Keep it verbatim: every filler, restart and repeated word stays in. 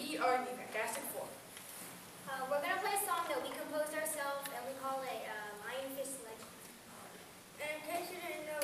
we are the Fantastic Four. Uh, we're going to play a song that we composed ourselves, and we call it uh, Lionfish Legend. And in case you didn't know,